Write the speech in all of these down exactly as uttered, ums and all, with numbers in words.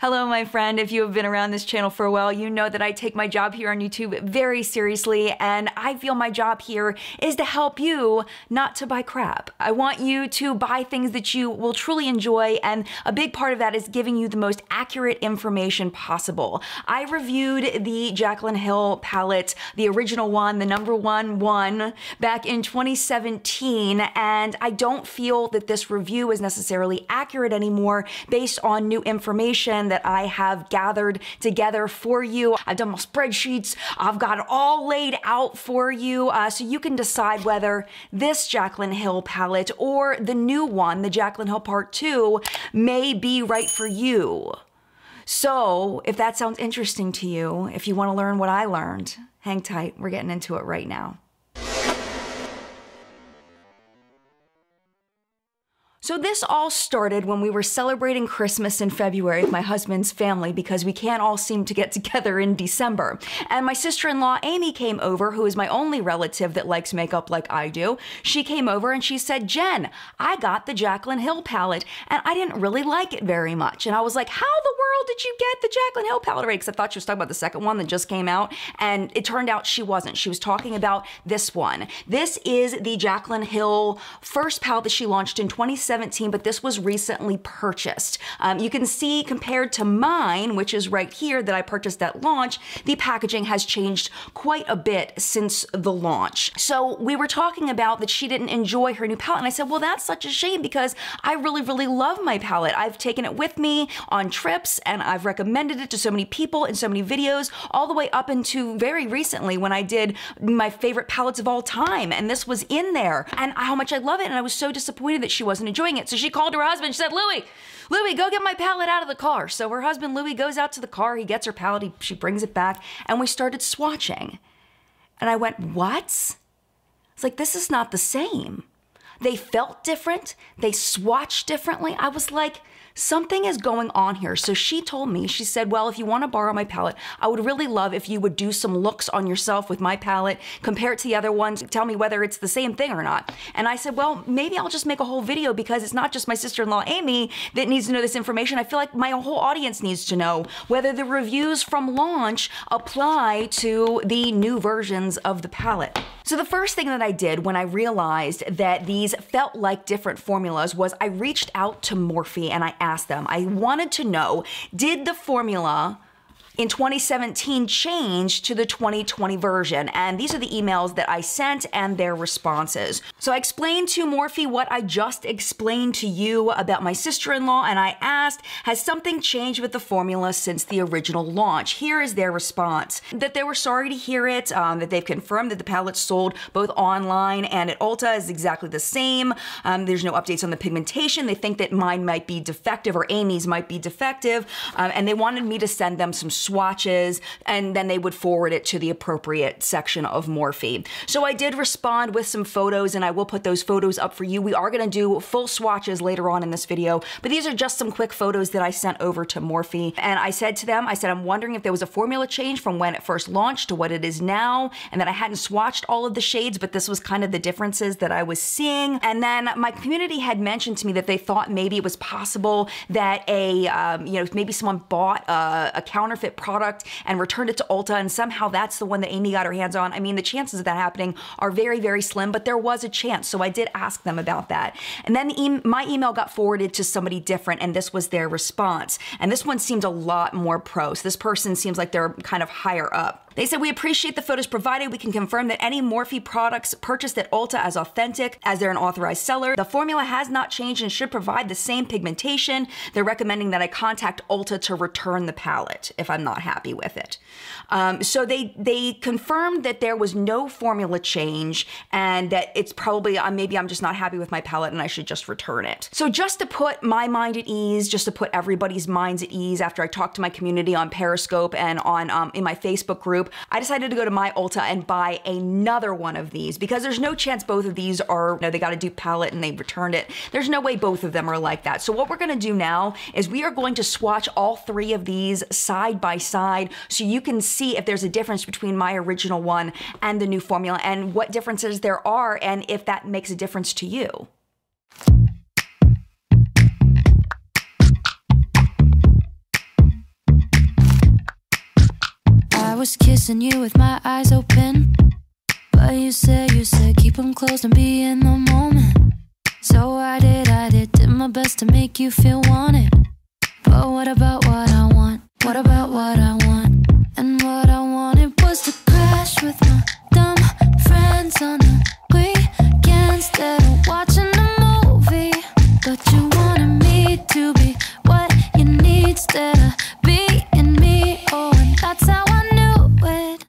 Hello, my friend. If you have been around this channel for a while, you know that I take my job here on YouTube very seriously, and I feel my job here is to help you not to buy crap. I want you to buy things that you will truly enjoy, and a big part of that is giving you the most accurate information possible. I reviewed the Jaclyn Hill palette, the original one, the number one one, back in twenty seventeen, and I don't feel that this review is necessarily accurate anymore based on new information that I have gathered together for you. I've done my spreadsheets. I've got it all laid out for you uh, so you can decide whether this Jaclyn Hill palette or the new one, the Jaclyn Hill Part two, may be right for you. So if that sounds interesting to you, if you want to learn what I learned, hang tight. We're getting into it right now. So this all started when we were celebrating Christmas in February with my husband's family because we can't all seem to get together in December. And my sister-in-law Amy came over, who is my only relative that likes makeup like I do. She came over and she said, "Jen, I got the Jaclyn Hill palette and I didn't really like it very much." And I was like, how the world did you get the Jaclyn Hill palette? Because I thought she was talking about the second one that just came out, and it turned out she wasn't. She was talking about this one. This is the Jaclyn Hill first palette that she launched in twenty seventeen, but this was recently purchased. Um, you can see compared to mine, which is right here that I purchased at launch, the packaging has changed quite a bit since the launch. So we were talking about that she didn't enjoy her new palette, and I said, well, that's such a shame because I really, really love my palette. I've taken it with me on trips and I've recommended it to so many people in so many videos, all the way up into very recently when I did my favorite palettes of all time, and this was in there, and how much I love it, and I was so disappointed that she wasn't enjoying it. So she called her husband. She said, Louie, Louie, go get my palette out of the car. So her husband, Louie, goes out to the car. He gets her palette. He, she brings it back. And we started swatching. And I went, what? It's like, this is not the same. They felt different. They swatched differently. I was like, something is going on here. So she told me, she said, well, if you want to borrow my palette, I would really love if you would do some looks on yourself with my palette, compare it to the other ones, tell me whether it's the same thing or not. And I said, well, maybe I'll just make a whole video because it's not just my sister-in-law, Amy, that needs to know this information. I feel like my whole audience needs to know whether the reviews from launch apply to the new versions of the palette. So the first thing that I did when I realized that these felt like different formulas was I reached out to Morphe and I asked them, I wanted to know, did the formula in twenty seventeen change to the twenty twenty version? And these are the emails that I sent and their responses. So I explained to Morphe what I just explained to you about my sister-in-law, and I asked, has something changed with the formula since the original launch? Here is their response. That they were sorry to hear it, um, that they've confirmed that the palette sold both online and at Ulta is exactly the same. Um, there's no updates on the pigmentation. They think that mine might be defective or Amy's might be defective, um, and they wanted me to send them some swatches, and then they would forward it to the appropriate section of Morphe. So I did respond with some photos, and I will put those photos up for you. We are gonna do full swatches later on in this video, but these are just some quick photos that I sent over to Morphe. And I said to them, I said, I'm wondering if there was a formula change from when it first launched to what it is now, and that I hadn't swatched all of the shades, but this was kind of the differences that I was seeing. And then my community had mentioned to me that they thought maybe it was possible that a, um, you know, maybe someone bought a, a counterfeit product and returned it to Ulta, and somehow that's the one that Amy got her hands on. I mean, the chances of that happening are very, very slim, but there was a chance. So I did ask them about that. And then the e my email got forwarded to somebody different, and this was their response. And this one seemed a lot more pro. So this person seems like they're kind of higher up. They said, we appreciate the photos provided. We can confirm that any Morphe products purchased at Ulta as authentic, as they're an authorized seller. The formula has not changed and should provide the same pigmentation. They're recommending that I contact Ulta to return the palette if I'm not happy with it. Um, so they they confirmed that there was no formula change and that it's probably, uh, maybe I'm just not happy with my palette and I should just return it. So just to put my mind at ease, just to put everybody's minds at ease after I talked to my community on Periscope and on um, in my Facebook group, I decided to go to my Ulta and buy another one of these because there's no chance both of these are, you know, they got a dupe palette and they returned it. There's no way both of them are like that. So what we're gonna do now is we are going to swatch all three of these side by side so you can see if there's a difference between my original one and the new formula and what differences there are and if that makes a difference to you. was kissing you with my eyes open, but you said, you said keep them closed and be in the moment. So I did, I did, did my best to make you feel wanted. But what about what I want? What about what I want? And what I wanted was to crash with my dumb friends on the weekend instead of watching a movie. But you wanted me to be what you need instead of being me. Oh, and that's how I knew it.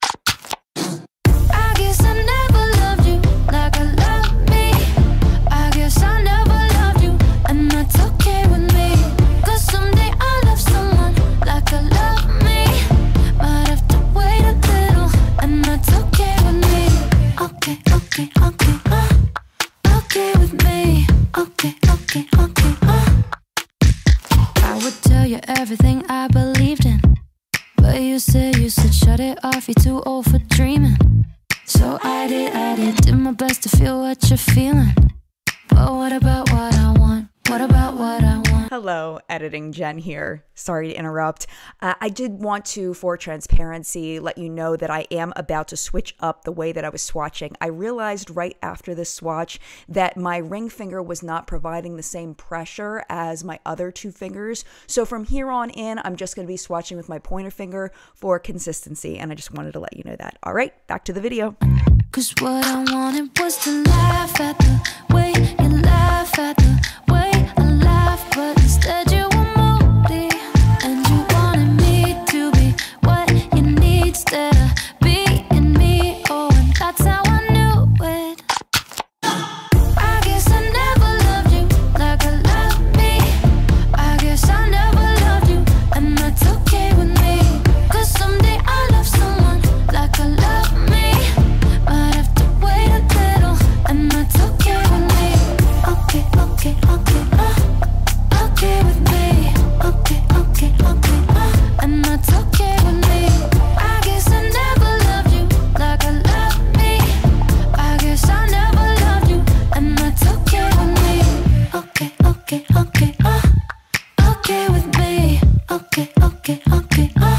I guess I never loved you like I love me. I guess I never loved you, and that's okay with me. Cause someday I'll love someone like I love me. Might have to wait a little, and that's okay with me. Okay, okay, okay, uh, okay with me. Okay, okay, okay, uh. I would tell you everything I believed in, but you said, you said shut it off, you're too old for dreaming. So I did, I did, did my best to feel what you're feeling. But what about what I want? What about what I want? Hello, Editing Jen here. Sorry to interrupt. Uh, I did want to, for transparency, let you know that I am about to switch up the way that I was swatching. I realized right after this swatch that my ring finger was not providing the same pressure as my other two fingers. So from here on in, I'm just going to be swatching with my pointer finger for consistency, and I just wanted to let you know that. All right, back to the video. Cause what I wanted was to laugh at the way you laugh at the way I laugh, but instead you were moody, and you wanted me to be what you need instead of being me. Oh, and that's how I knew it. I guess I never loved you like I love me. I guess I never loved you, and that's okay with me. Cause someday I'll love someone like I love me. Might have to wait a little, and that's okay with me. Okay, okay, okay, uh, okay with me. Okay, okay, okay, uh, and that's okay with me. I guess I never loved you like I love me. I guess I never loved you, and that's okay with me. Okay, okay, okay, uh, okay with me. Okay, okay, okay, uh.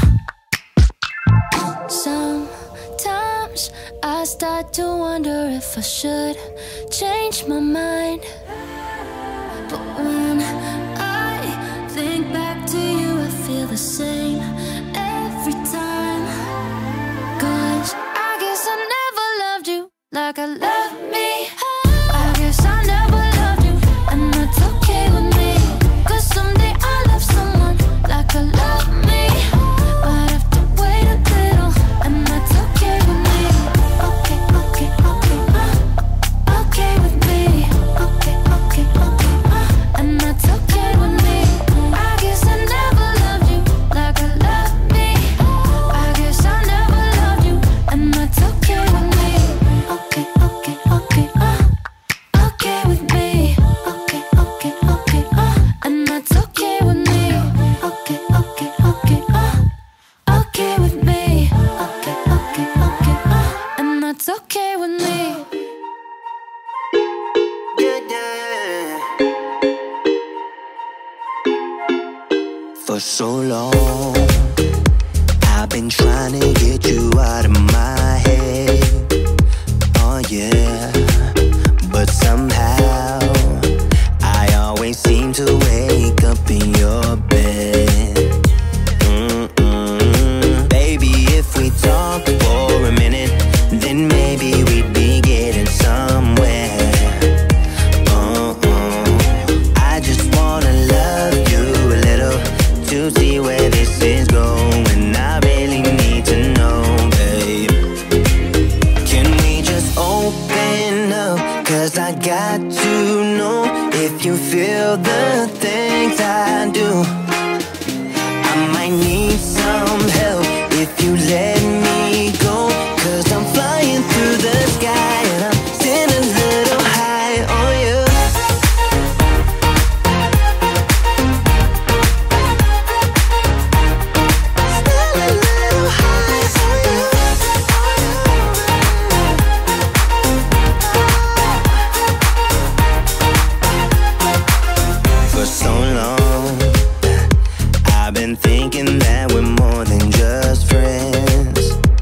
Sometimes I start to wonder if I should change my mind. But when I think back to you, I feel the same every time. Cause I guess I never loved you like I love me. I guess I never loved you, and that's okay with me. Cause someday I'll love someone like I love me. Might have to wait a little, and that's okay with me. Okay, okay, okay, uh, okay with me. Okay, okay, okay, uh, and that's okay with me. I guess I never loved you like I love me. I guess I never loved you, and that's okay with me. Okay, okay, okay, uh, okay with me. Okay, okay, okay, uh, and that's okay with me. Okay, okay, okay, uh, okay with me. Okay, okay, okay, uh, and that's okay with me. Yeah, yeah. For so long, I've been trying to get you out of my head. Oh yeah, but somehow I always seem to wake up in your bed. Mm-mm. Baby, if we talk for a minute, then maybe we'd be getting somewhere. Uh-uh. I just wanna love you a little to see where this is going. I really need to know, babe. Can we just open up? Cause I got to know if you feel the things I do. I might need some help if you let me go. Cause I'm flying through the sky and I'm still a little high on you. Still a little high on you. For so long, I've been thinking that we're more than just friends.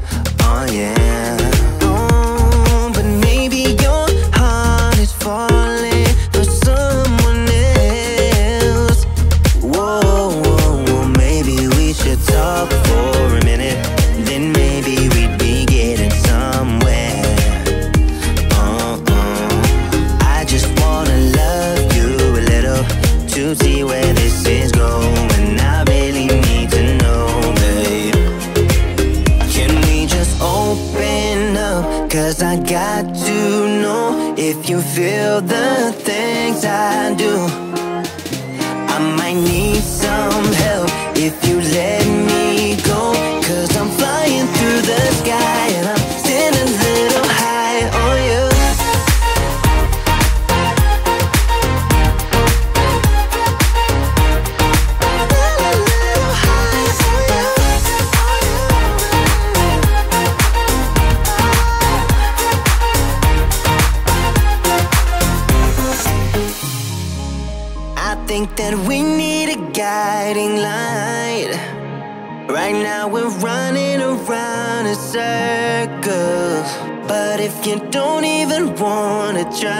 if you feel the things I do. I might need some help if you let me go, 'cause I'm flying through the sky and I'm standing a little high on you. I think that we need a guiding light. Right now we're running around in circles, but if you don't even wanna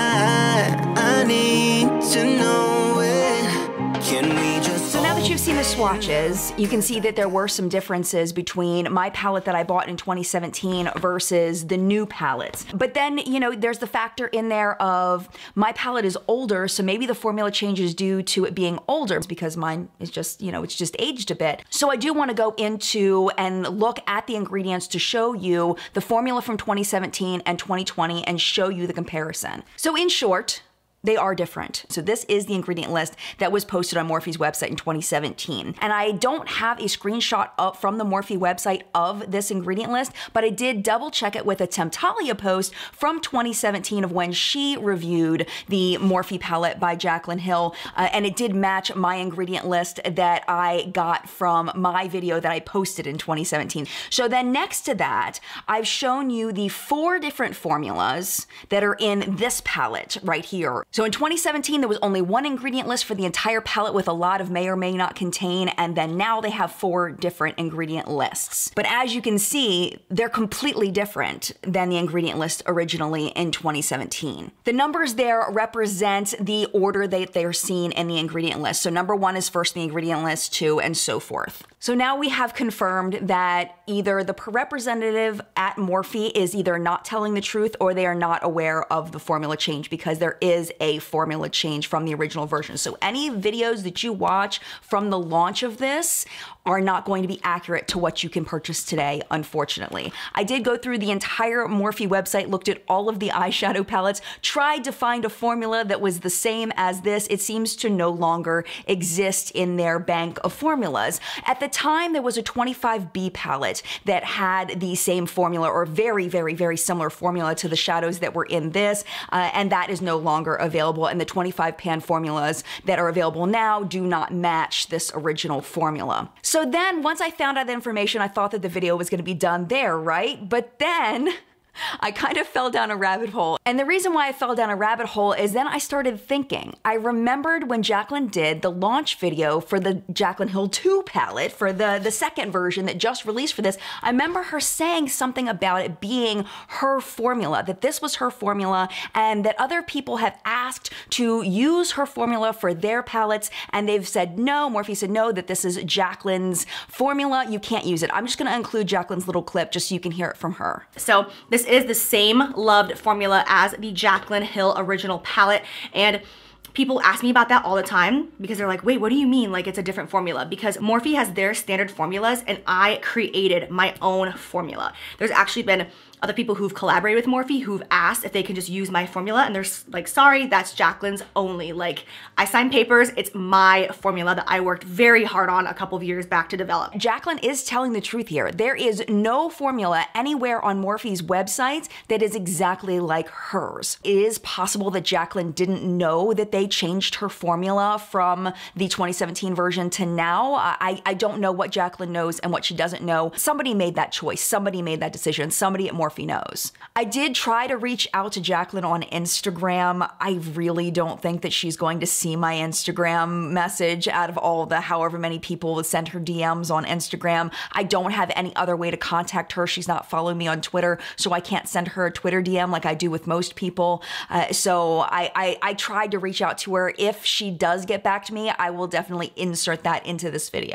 try, I need to know it. Can we just... So now that you've seen the swatches, you can see that there were some differences between my palette that I bought in twenty seventeen versus the new palettes. But then, you know, there's the factor in there of my palette is older, so maybe the formula change is due to it being older because mine is just, you know, it's just aged a bit. So I do want to go into and look at the ingredients to show you the formula from twenty seventeen and twenty twenty and show you the comparison. So in short, they are different. So this is the ingredient list that was posted on Morphe's website in twenty seventeen. And I don't have a screenshot up from the Morphe website of this ingredient list, but I did double check it with a Temptalia post from twenty seventeen of when she reviewed the Morphe palette by Jaclyn Hill. Uh, and it did match my ingredient list that I got from my video that I posted in twenty seventeen. So then next to that, I've shown you the four different formulas that are in this palette right here. So in twenty seventeen, there was only one ingredient list for the entire palette with a lot of may or may not contain, and then now they have four different ingredient lists. But as you can see, they're completely different than the ingredient list originally in twenty seventeen. The numbers there represent the order that they're seen in the ingredient list. So number one is first in the ingredient list, two, and so forth. So now we have confirmed that either the representative at Morphe is either not telling the truth or they are not aware of the formula change, because there is a formula change from the original version. So any videos that you watch from the launch of this are not going to be accurate to what you can purchase today, unfortunately. I did go through the entire Morphe website, looked at all of the eyeshadow palettes, tried to find a formula that was the same as this. It seems to no longer exist in their bank of formulas. At the time, there was a twenty-five B palette that had the same formula, or very, very, very similar formula to the shadows that were in this, uh, and that is no longer available, and the twenty-five pan formulas that are available now do not match this original formula. So then, once I found out the information, I thought that the video was gonna be done there, right? But then, I kind of fell down a rabbit hole. And the reason why I fell down a rabbit hole is then I started thinking. I remembered when Jaclyn did the launch video for the Jaclyn Hill two palette, for the, the second version that just released for this, I remember her saying something about it being her formula, that this was her formula, and that other people have asked to use her formula for their palettes, and they've said no, Morphe said no, that this is Jaclyn's formula, you can't use it. I'm just gonna include Jaclyn's little clip just so you can hear it from her. So this is the same loved formula as the Jaclyn Hill original palette, and people ask me about that all the time because they're like, wait, what do you mean like it's a different formula? Because Morphe has their standard formulas and I created my own formula. There's actually been other people who've collaborated with Morphe who've asked if they can just use my formula, and they're like, sorry, that's Jaclyn's only. Like, I signed papers, it's my formula that I worked very hard on a couple of years back to develop. Jaclyn is telling the truth here. There is no formula anywhere on Morphe's website that is exactly like hers. It is possible that Jaclyn didn't know that they changed her formula from the twenty seventeen version to now. I, I don't know what Jaclyn knows and what she doesn't know. Somebody made that choice. Somebody made that decision. Somebody at Morphe knows. I did try to reach out to Jaclyn on Instagram. I really don't think that she's going to see my Instagram message out of all the however many people that send her D Ms on Instagram. I don't have any other way to contact her. She's not following me on Twitter, so I can't send her a Twitter D M like I do with most people. Uh, so I, I, I tried to reach out to her. If she does get back to me, I will definitely insert that into this video.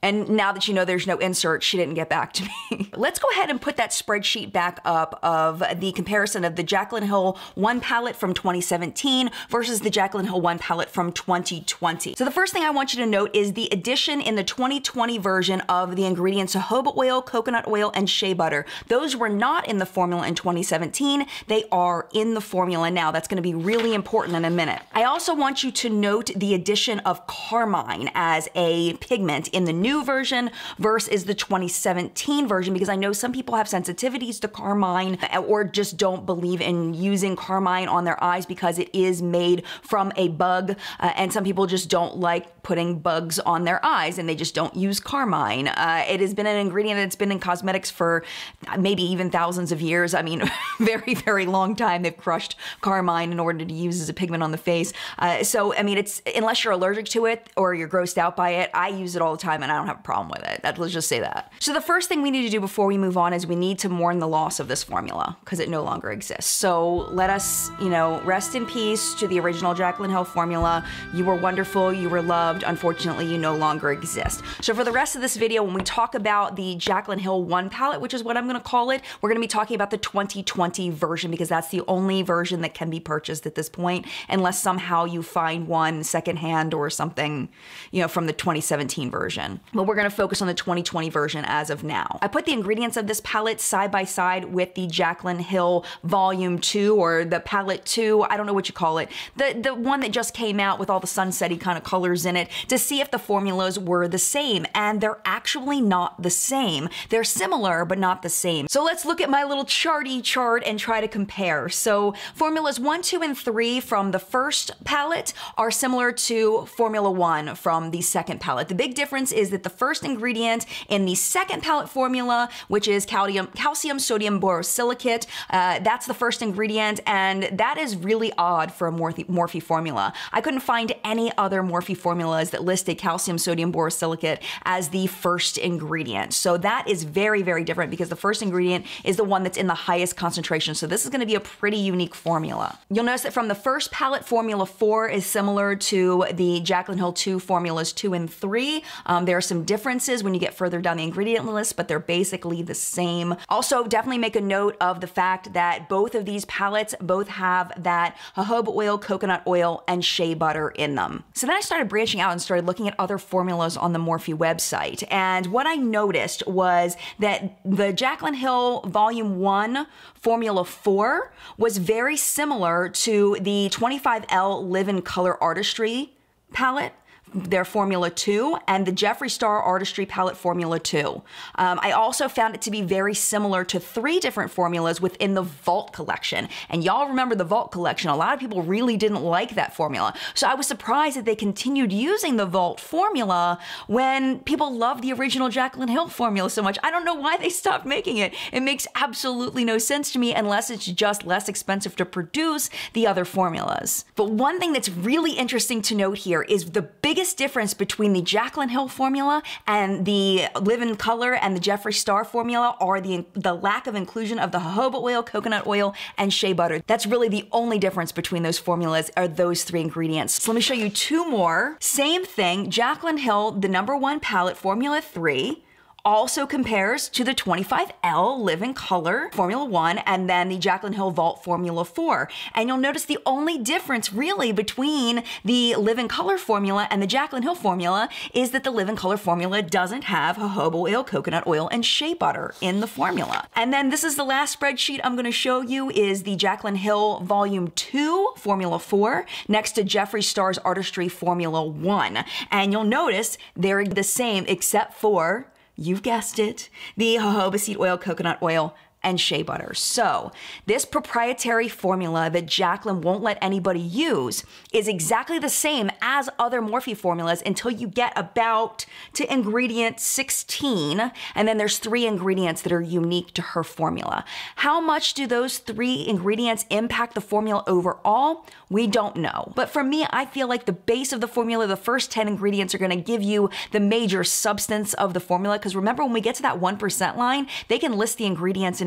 And now that you know there's no insert, she didn't get back to me. Let's go ahead and put that spreadsheet back up of the comparison of the Jaclyn Hill one palette from twenty seventeen versus the Jaclyn Hill one palette from twenty twenty. So the first thing I want you to note is the addition in the twenty twenty version of the ingredients jojoba oil, coconut oil, and shea butter. Those were not in the formula in twenty seventeen. They are in the formula now. That's going to be really important in a minute. I also want you to note the addition of carmine as a pigment in the new version versus the twenty seventeen version, because I know some people have sensitivities to carmine or just don't believe in using carmine on their eyes because it is made from a bug, uh, and some people just don't like putting bugs on their eyes and they just don't use carmine. Uh, it has been an ingredient that's been in cosmetics for maybe even thousands of years. I mean, very, very long time. They've crushed carmine in order to use as a pigment on the face. Uh, so, I mean, it's unless you're allergic to it or you're grossed out by it, I use it all the time and I don't have a problem with it. That, let's just say that. So the first thing we need to do before we move on is we need to mourn the loss of this formula because it no longer exists. So let us, you know, rest in peace to the original Jaclyn Hill formula. You were wonderful, you were loved. Unfortunately, you no longer exist. So for the rest of this video, when we talk about the Jaclyn Hill one palette, which is what I'm gonna call it, we're gonna be talking about the twenty twenty version because that's the only version that can be purchased at this point, unless somehow you find one secondhand or something, you know, from the twenty seventeen version. But we're gonna focus on the twenty twenty version as of now. I put the ingredients of this palette side by side with the Jaclyn Hill Volume two or the Palette two, I don't know what you call it, the, the one that just came out with all the sunsetty kind of colors in it, to see if the formulas were the same, and they're actually not the same. They're similar, but not the same. So let's look at my little charty chart and try to compare. So formulas one, two, and three from the first palette are similar to formula one from the second palette. The big difference is that the first ingredient in the second palette formula, which is calcium, calcium sodium borosilicate, uh, that's the first ingredient, and that is really odd for a Morphe, Morphe formula. I couldn't find any other Morphe formulas that listed calcium sodium borosilicate as the first ingredient. So that is very, very different because the first ingredient is the one that's in the highest concentration. So this is gonna be a pretty unique formula. You'll notice that from the first palette, formula four is similar to the Jaclyn Hill two formulas two and three. Um, there are some differences when you get further down the ingredient list, but they're basically the same. Also, definitely make a note of the fact that both of these palettes both have that jojoba oil, coconut oil, and shea butter in them. So then I started branching out and started looking at other formulas on the Morphe website. And what I noticed was that the Jaclyn Hill Volume one Formula four was very similar to the twenty-five L Live in Color Artistry palette, their Formula two, and the Jeffree Star Artistry Palette Formula two. Um, I also found it to be very similar to three different formulas within the Vault collection. And y'all remember the Vault collection. A lot of people really didn't like that formula. So I was surprised that they continued using the Vault formula when people love the original Jaclyn Hill formula so much. I don't know why they stopped making it. It makes absolutely no sense to me unless it's just less expensive to produce the other formulas. But one thing that's really interesting to note here is the biggest difference between the Jaclyn Hill formula and the Live in Color and the Jeffree Star formula are the, the lack of inclusion of the jojoba oil, coconut oil, and shea butter. That's really the only difference between those formulas are those three ingredients. So let me show you two more. Same thing, Jaclyn Hill, the number one palette, Formula three, also compares to the twenty-five L Live in Color Formula one and then the Jaclyn Hill Vault Formula four. And you'll notice the only difference really between the Live in Color formula and the Jaclyn Hill formula is that the Live in Color formula doesn't have jojoba oil, coconut oil, and shea butter in the formula. And then this is the last spreadsheet I'm gonna show you is the Jaclyn Hill Volume two Formula four next to Jeffree Star's Artistry Formula one. And you'll notice they're the same except for, you've guessed it, the jojoba seed oil, coconut oil, and shea butter. So this proprietary formula that Jaclyn won't let anybody use is exactly the same as other Morphe formulas until you get about to ingredient sixteen, and then there's three ingredients that are unique to her formula. How much do those three ingredients impact the formula overall? We don't know. But for me, I feel like the base of the formula, the first ten ingredients are gonna give you the major substance of the formula, because remember when we get to that one percent line, they can list the ingredients in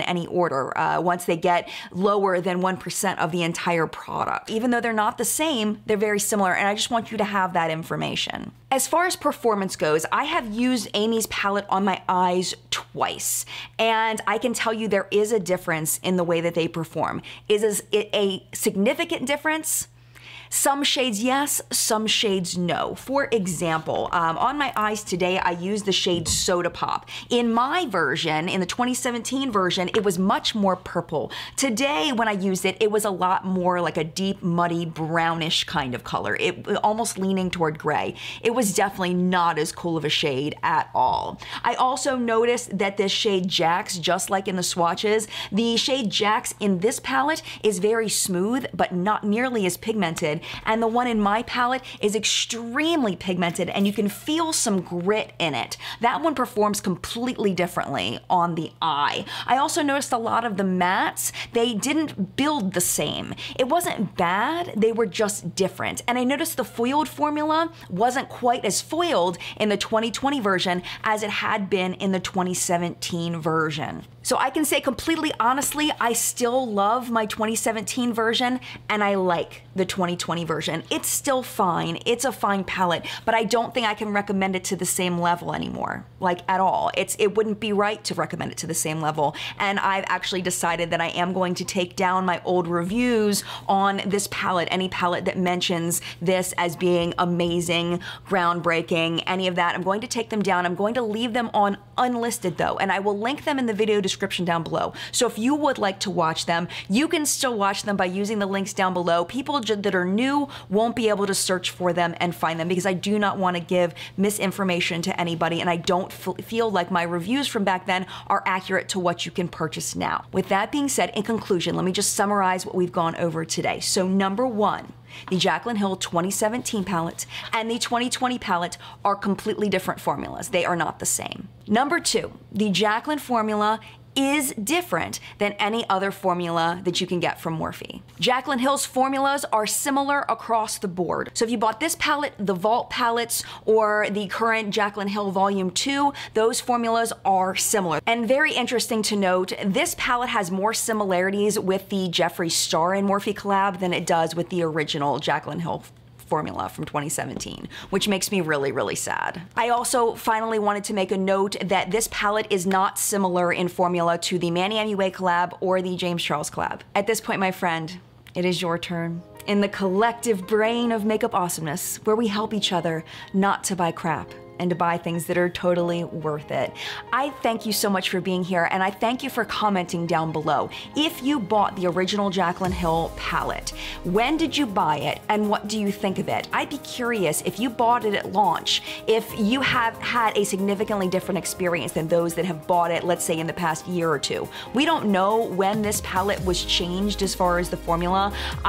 any order uh, once they get lower than one percent of the entire product. Even though they're not the same, they're very similar, and I just want you to have that information. As far as performance goes, I have used Amy's palette on my eyes twice, and I can tell you there is a difference in the way that they perform. Is it a significant difference? Some shades yes, some shades no. For example, um, on my eyes today, I used the shade Soda Pop. In my version, in the twenty seventeen version, it was much more purple. Today, when I used it, it was a lot more like a deep, muddy, brownish kind of color. It almost leaning toward gray. It was definitely not as cool of a shade at all. I also noticed that this shade Jax, just like in the swatches, the shade Jax in this palette is very smooth, but not nearly as pigmented. And the one in my palette is extremely pigmented, and you can feel some grit in it. That one performs completely differently on the eye. I also noticed a lot of the mattes, they didn't build the same. It wasn't bad, they were just different. And I noticed the foiled formula wasn't quite as foiled in the twenty twenty version as it had been in the twenty seventeen version. So I can say completely honestly, I still love my twenty seventeen version, and I like the twenty twenty version. It's still fine, it's a fine palette, but I don't think I can recommend it to the same level anymore, like at all. It's It wouldn't be right to recommend it to the same level, and I've actually decided that I am going to take down my old reviews on this palette, any palette that mentions this as being amazing, groundbreaking, any of that. I'm going to take them down. I'm going to leave them on unlisted though, and I will link them in the video description description down below. So if you would like to watch them, you can still watch them by using the links down below. People that are new won't be able to search for them and find them, because I do not want to give misinformation to anybody, and I don't feel like my reviews from back then are accurate to what you can purchase now. With that being said, in conclusion, let me just summarize what we've gone over today. So number one, the Jaclyn Hill twenty seventeen palette and the twenty twenty palette are completely different formulas. They are not the same. Number two, the Jaclyn formula is different than any other formula that you can get from Morphe. Jaclyn Hill's formulas are similar across the board. So if you bought this palette, the Vault palettes, or the current Jaclyn Hill Volume two, those formulas are similar. And very interesting to note, this palette has more similarities with the Jeffree Star and Morphe collab than it does with the original Jaclyn Hill formula from twenty seventeen, which makes me really, really sad. I also finally wanted to make a note that this palette is not similar in formula to the Manny M U A collab or the James Charles collab. At this point, my friend, it is your turn. In the collective brain of makeup awesomeness, where we help each other not to buy crap and to buy things that are totally worth it. I thank you so much for being here, and I thank you for commenting down below. If you bought the original Jaclyn Hill palette, when did you buy it and what do you think of it? I'd be curious if you bought it at launch, if you have had a significantly different experience than those that have bought it, let's say in the past year or two. We don't know when this palette was changed as far as the formula.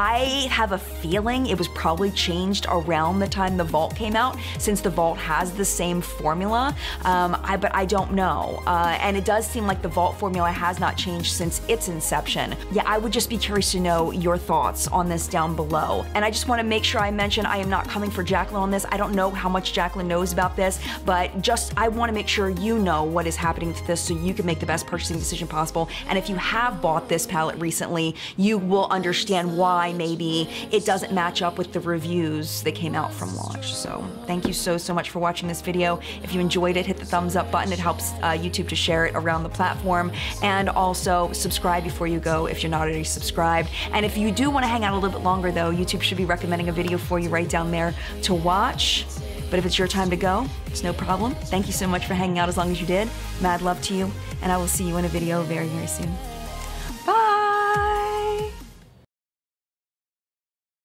I have a feeling it was probably changed around the time the Vault came out, since the Vault has the same formula, um, I, but I don't know. Uh, and it does seem like the Vault formula has not changed since its inception. Yeah, I would just be curious to know your thoughts on this down below. And I just want to make sure I mention I am not coming for Jaclyn on this. I don't know how much Jaclyn knows about this, but just I want to make sure you know what is happening to this so you can make the best purchasing decision possible. And if you have bought this palette recently, you will understand why maybe it doesn't match up with the reviews that came out from launch. So thank you so, so much for watching this video. If you enjoyed it, hit the thumbs up button. It helps uh, YouTube to share it around the platform. And also subscribe before you go if you're not already subscribed. And if you do want to hang out a little bit longer though, YouTube should be recommending a video for you right down there to watch. But if it's your time to go, it's no problem. Thank you so much for hanging out as long as you did. Mad love to you, and I will see you in a video very, very soon.